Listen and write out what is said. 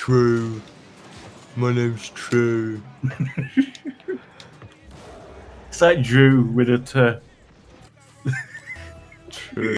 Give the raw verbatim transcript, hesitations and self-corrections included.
True. My name's True. It's like Drew with a T.